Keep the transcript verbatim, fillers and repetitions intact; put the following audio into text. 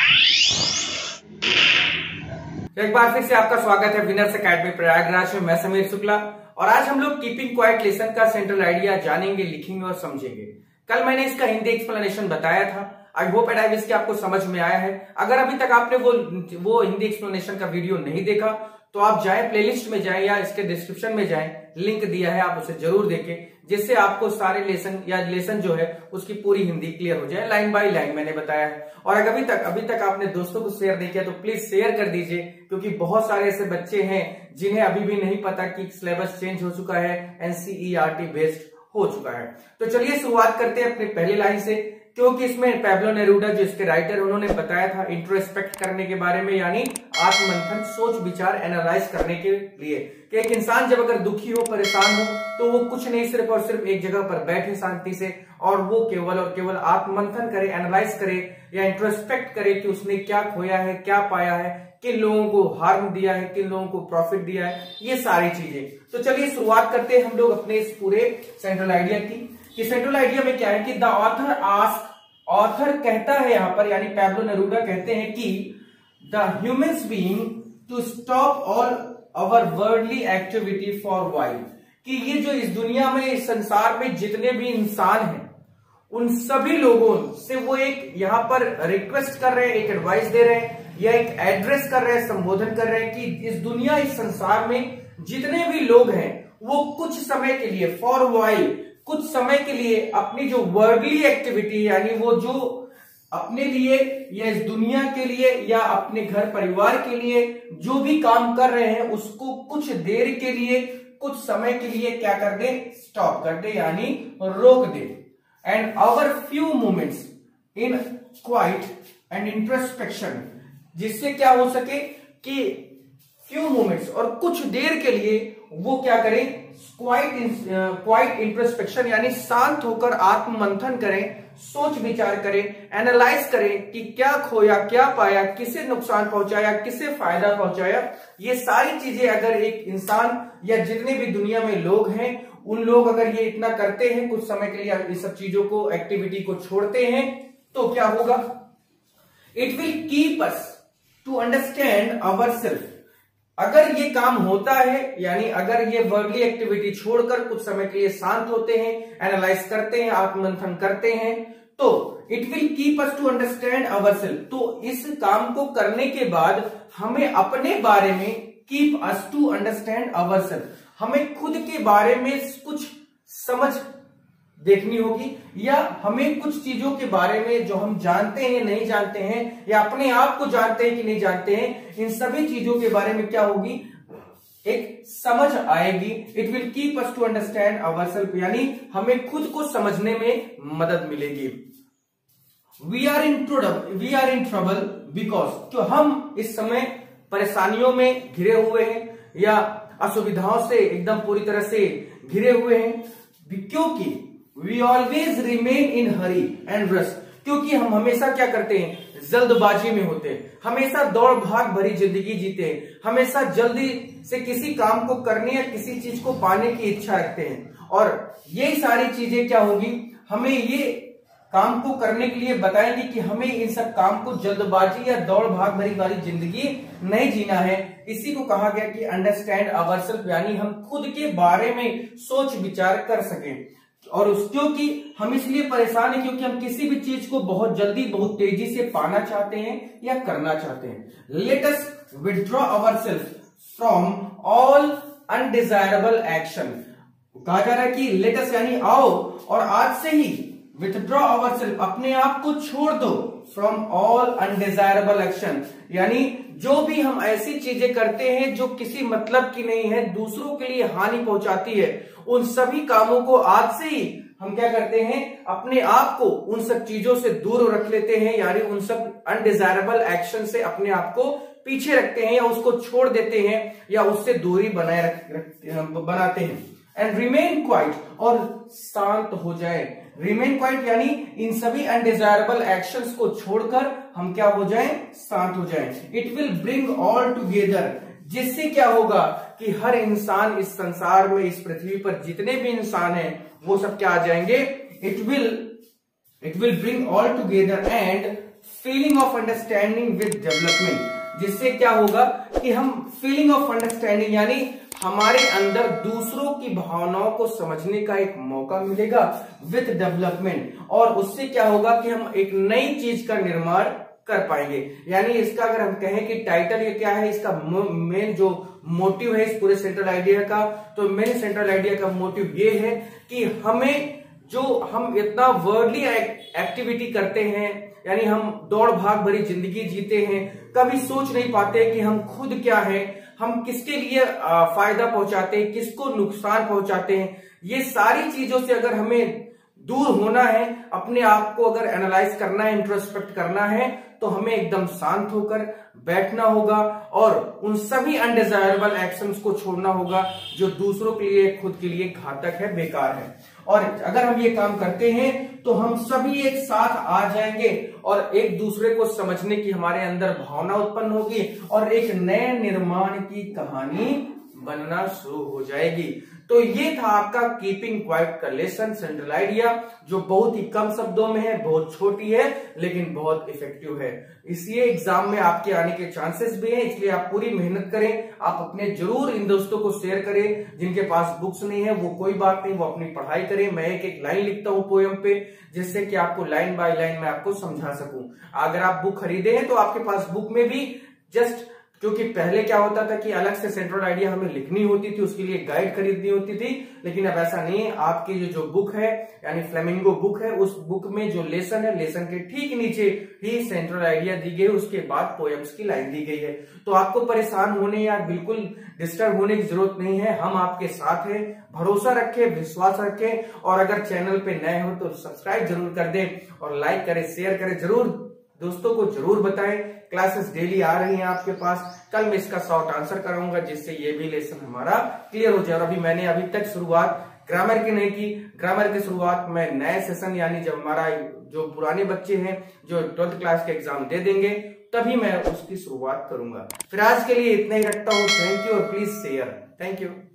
एक बार फिर से आपका स्वागत है विनर्स अकेडमी प्रयागराज में। मैं समीर शुक्ला और आज हम लोग कीपिंग क्वाइट लेसन का सेंट्रल आइडिया जानेंगे, लिखेंगे और समझेंगे। कल मैंने इसका हिंदी एक्सप्लेनेशन बताया था। I hope and I wish कि आपको समझ में आया है। अगर अभी तक आपने वो वो हिंदी एक्सप्लेनेशन का वीडियो नहीं देखा तो आप जाएं, प्लेलिस्ट में जाएं या इसके डिस्क्रिप्शन में जाएं, लिंक दिया है, आप उसे जरूर देखें, जिससे आपको सारे लेसन या लेसन जो है उसकी पूरी हिंदी क्लियर हो जाए। लाइन बाय लाइन मैंने बताया है। और अगर अभी तक अभी तक आपने दोस्तों को शेयर नहीं किया तो प्लीज शेयर कर दीजिए, क्योंकि बहुत सारे ऐसे बच्चे हैं जिन्हें अभी भी नहीं पता कि सिलेबस चेंज हो चुका है, एनसीईआरटी बेस्ड हो चुका है। तो चलिए शुरुआत करते हैं अपनी पहली लाइन से, क्योंकि इसमें पैब्लो नेरूडा जो इसके राइटर उन्होंने बताया था इंट्रोस्पेक्ट करने के बारे में, यानी आत्ममंथन, सोच विचार, एनालाइज करने के लिए कि एक इंसान जब अगर दुखी हो, परेशान हो तो वो कुछ नहीं सिर्फ और सिर्फ एक जगह पर बैठे शांति से और वो केवल और केवल आत्ममंथन करे, एनालाइज करे या इंट्रोस्पेक्ट करे कि उसने क्या खोया है, क्या पाया है, किन लोगों को हार्म दिया है, किन लोगों को प्रॉफिट दिया है, ये सारी चीजें। तो चलिए शुरुआत करते हैं हम लोग अपने इस पूरे सेंट्रल आइडिया की कि सेंट्रल आइडिया में क्या है कि द ऑथर आस्क, ऑथर कहता है यहां पर, यानी पैब्लो नेरूडा कहते हैं कि the humans being to stop all our worldly activity for while, कि ये जो इस दुनिया में, इस संसार में जितने भी इंसान हैं उन सभी लोगों से वो एक यहां पर रिक्वेस्ट कर रहे हैं, एक एडवाइस दे रहे हैं या एक एड्रेस कर रहे हैं, संबोधन कर रहे हैं कि इस दुनिया, इस संसार में जितने भी लोग हैं वो कुछ समय के लिए, फॉर वाइल, कुछ समय के लिए अपनी जो वर्ल्डली एक्टिविटी, यानी वो जो अपने लिए या इस दुनिया के लिए या अपने घर परिवार के लिए जो भी काम कर रहे हैं उसको कुछ देर के लिए, कुछ समय के लिए क्या कर दे, स्टॉप कर दे, यानी रोक दे। And our few moments in quiet and introspection, जिससे क्या हो सके कि फ्यू मोमेंट्स और कुछ देर के लिए वो क्या करें, क्वाइट क्वाइट इंट्रोस्पेक्शन, यानी शांत होकर आत्ममंथन करें, सोच विचार करें, एनालाइज करें कि क्या खोया, क्या पाया, किसे नुकसान पहुंचाया, किसे फायदा पहुंचाया। ये सारी चीजें अगर एक इंसान या जितने भी दुनिया में लोग हैं उन लोग अगर ये इतना करते हैं, कुछ समय के लिए इस सब चीजों को, एक्टिविटी को छोड़ते हैं, तो क्या होगा, it will keep us to understand our self. अगर ये काम होता है, यानी अगर ये वर्ल्डली एक्टिविटी छोड़कर कुछ समय के लिए शांत होते हैं, एनालाइज करते हैं, आत्ममंथन करते हैं, तो it will keep us to understand our self. तो इस काम को करने के बाद हमें अपने बारे में, keep us to understand our self, हमें खुद के बारे में कुछ समझ देखनी होगी, या हमें कुछ चीजों के बारे में जो हम जानते हैं, नहीं जानते हैं, या अपने आप को जानते हैं कि नहीं जानते हैं, इन सभी चीजों के बारे में क्या होगी, एक समझ आएगी। It will keep us to understand our self, यानी हमें खुद को समझने में मदद मिलेगी। We are in trouble we are in trouble because, तो हम इस समय परेशानियों में घिरे हुए हैं या असुविधाओं से एकदम पूरी तरह से घिरे हुए हैं, क्योंकि we always remain in hurry and rush, क्योंकि हम हमेशा क्या करते हैं, जल्दबाजी में होते हैं, हमेशा दौड़ भाग भरी जिंदगी जीते हैं, हमेशा जल्दी से किसी काम को करने या किसी चीज को पाने की इच्छा रखते हैं। और ये सारी चीजें क्या होगी, हमें ये काम को करने के लिए बताएंगे कि हमें इन सब काम को जल्दबाजी या दौड़ भाग भरी वाली जिंदगी नहीं जीना है। इसी को कहा गया कि अंडरस्टैंड अवरसेल्फ, यानी हम खुद के बारे में सोच विचार कर सकें। और उस क्योंकि हम इसलिए परेशान हैं क्योंकि हम किसी भी चीज को बहुत जल्दी, बहुत तेजी से पाना चाहते हैं या करना चाहते हैं। Let us withdraw ourself from all undesirable action, कहा जा रहा है कि लेट अस यानी आओ और आज से ही विथड्रॉ अवरसेल्फ, अपने आप को छोड़ दो, फ्रॉम ऑल अनडिजायरेबल एक्शन, यानी जो भी हम ऐसी चीजें करते हैं जो किसी मतलब की नहीं है, दूसरों के लिए हानि पहुंचाती है, उन सभी कामों को आज से ही हम क्या करते हैं, अपने आप को उन सब चीजों से दूर रख लेते हैं, यानी उन सब अनडिजायरेबल एक्शन से अपने आप को पीछे रखते हैं या उसको छोड़ देते हैं या उससे दूरी बनाए रख, रख, बनाते हैं। एंड रिमेन क्वाइट, और शांत हो जाए। रिमेन क्वाइट यानी इन सभी अनडिजायरेबल एक्शंस को छोड़कर हम क्या हो जाएं, शांत हो जाएं। It will bring all together, जिससे क्या होगा कि हर इंसान इस संसार में, इस पृथ्वी पर जितने भी इंसान हैं वो सब क्या आ जाएंगे, it will it will bring all together and feeling of understanding with development, जिससे क्या होगा कि हम फीलिंग ऑफ अंडरस्टैंडिंग यानी हमारे अंदर दूसरों की भावनाओं को समझने का एक मौका मिलेगा विद डेवलपमेंट, और उससे क्या होगा कि हम एक नई चीज का निर्माण कर पाएंगे। यानी इसका अगर हम कहें कि टाइटल ये क्या है, इसका मेन जो मोटिव है इस पूरे सेंट्रल आइडिया का, तो मेन सेंट्रल आइडिया का मोटिव ये है कि हमें जो हम इतना वर्ल्डली एक्टिविटी करते हैं, यानी हम दौड़ भाग भरी जिंदगी जीते हैं, कभी सोच नहीं पाते कि हम खुद क्या है, हम किसके लिए फायदा पहुंचाते हैं, किसको नुकसान पहुंचाते हैं। ये सारी चीजों से अगर हमें दूर होना है, अपने आप को अगर एनालाइज करना है, इंट्रोस्पेक्ट करना है, तो हमें एकदम शांत होकर बैठना होगा और उन सभी अनडिजायरेबल एक्शंस को छोड़ना होगा जो दूसरों के लिए, खुद के लिए घातक है, बेकार है। और अगर हम ये काम करते हैं तो हम सभी एक साथ आ जाएंगे और एक दूसरे को समझने की हमारे अंदर भावना उत्पन्न होगी और एक नए निर्माण की कहानी बनना शुरू हो जाएगी। तो ये था आपका कीपिंग क्वाइट का लेसन, सेंट्रल आइडिया, जो बहुत ही कम शब्दों में है, बहुत छोटी है, लेकिन बहुत इफेक्टिव है। इसलिए एग्जाम में आपके आने के चांसेस भी हैं, इसलिए आप पूरी मेहनत करें। आप अपने जरूर इन दोस्तों को शेयर करें जिनके पास बुक्स नहीं है, वो कोई बात नहीं, वो अपनी पढ़ाई करें। मैं एक एक लाइन लिखता हूँ पोयम पे, जिससे कि आपको लाइन बाय लाइन मैं आपको समझा सकूं। अगर आप बुक खरीदे हैं तो आपके पास बुक में भी जस्ट, क्योंकि पहले क्या होता था कि अलग से सेंट्रल आइडिया हमें लिखनी होती थी, उसके लिए गाइड खरीदनी होती थी, लेकिन अब ऐसा नहीं है। आपकी जो जो बुक है यानी फ्लेमिंगो बुक है, उस बुक में जो लेसन है, लेसन के ठीक नीचे ही सेंट्रल आइडिया दी गई है, उसके बाद पोएम्स की लाइन दी गई है। तो आपको परेशान होने या बिल्कुल डिस्टर्ब होने की जरूरत नहीं है, हम आपके साथ हैं। भरोसा रखें, विश्वास रखें, और अगर चैनल पे नए हो तो सब्सक्राइब जरूर कर दें और लाइक करें, शेयर करें, जरूर दोस्तों को जरूर बताएं। क्लासेस डेली आ रही हैं आपके पास। कल मैं इसका शॉर्ट आंसर कराऊंगा, जिससे ये भी लेसन हमारा क्लियर हो जाए। और अभी मैंने अभी तक शुरुआत ग्रामर की नहीं की। ग्रामर की शुरुआत मैं नए सेशन, यानी जब हमारा जो पुराने बच्चे हैं जो ट्वेल्थ क्लास के एग्जाम दे देंगे, तभी मैं उसकी शुरुआत करूंगा। फिर आज के लिए इतना ही रखता हूँ। थैंक यू और प्लीज शेयर। Thank you.